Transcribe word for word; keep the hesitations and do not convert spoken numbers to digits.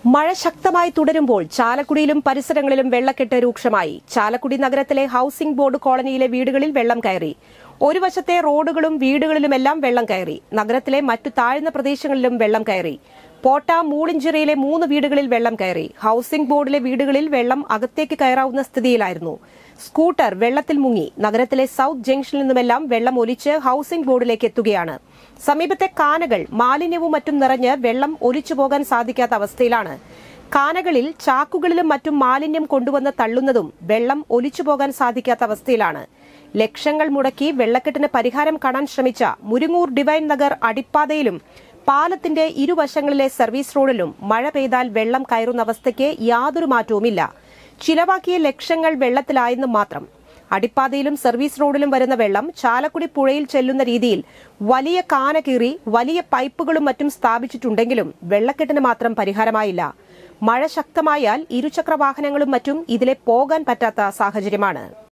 മഴ ശക്തമായി തുടരുമ്പോൾ ചാലക്കുടിയിലും പരിസരങ്ങളിലും വെള്ളക്കെട്ട് രൂക്ഷമായി. ചാലക്കുടി നഗരത്തിലെ ഹൌസിംഗ് ബോർഡ് കോളനിയിലെ വീടുകളിൽ വെള്ളം കയറി. ഒരു വശത്തെ റോഡുകളും വീടുകളിലുമെല്ലാം വെള്ളം കയറി. നഗരത്തിലെ മറ്റു താഴ്ന്ന പ്രദേശങ്ങളിലും വെള്ളം കയറി. പോട്ട മൂളിഞ്ചിറയിലെ മൂന്ന് വീടുകളിൽ വെള്ളം കയറി. ഹൌസിംഗ് ബോർഡിലെ വീടുകളിൽ വെള്ളം അകത്തേക്ക് കയറാവുന്ന സ്ഥിതിയിലായിരുന്നു. സ്കൂട്ടർ വെള്ളത്തിൽ മുങ്ങി. നഗരത്തിലെ സൌത്ത് ജംഗ്ഷനിൽ നിന്നുമെല്ലാം വെള്ളം ഒലിച്ച് ഹൌസിംഗ് ബോർഡിലേക്ക് എത്തുകയാണ്. സമീപത്തെ കാനകൾ മാലിന്യവും മറ്റും നിറഞ്ഞ് വെള്ളം ഒലിച്ചു പോകാൻ സാധിക്കാത്ത അവസ്ഥയിലാണ്. കാനകളിൽ ചാക്കുകളിലും മറ്റും മാലിന്യം കൊണ്ടുവന്ന് തള്ളുന്നതും വെള്ളം ഒലിച്ചു പോകാൻ സാധിക്കാത്ത അവസ്ഥയിലാണ്. ലക്ഷങ്ങൾ മുടക്കി വെള്ളക്കെട്ടിന് പരിഹാരം കാണാൻ ശ്രമിച്ച മുരിങ്ങൂർ ഡിവൈൻ നഗർ അടിപ്പാതയിലും പാലത്തിന്റെ ഇരുവശങ്ങളിലെ സർവീസ് റോഡിലും മഴ പെയ്താൽ വെള്ളം കയറുന്ന അവസ്ഥയ്ക്ക് യാതൊരു മാറ്റവുമില്ല. ചിലവാക്കിയ ലക്ഷങ്ങൾ വെള്ളത്തിലായെന്നും മാത്രം. അടിപ്പാതയിലും സർവീസ് റോഡിലും വരുന്ന വെള്ളം ചാലക്കുടി പുഴയിൽ ചെല്ലുന്ന രീതിയിൽ വലിയ കാന കീറി വലിയ പൈപ്പുകളും മറ്റും സ്ഥാപിച്ചിട്ടുണ്ടെങ്കിലും വെള്ളക്കെട്ടിന് മാത്രം പരിഹാരമായില്ല. മഴ ശക്തമായാൽ ഇരുചക്ര വാഹനങ്ങളും മറ്റും ഇതിലെ പോകാൻ പറ്റാത്ത സാഹചര്യമാണ്.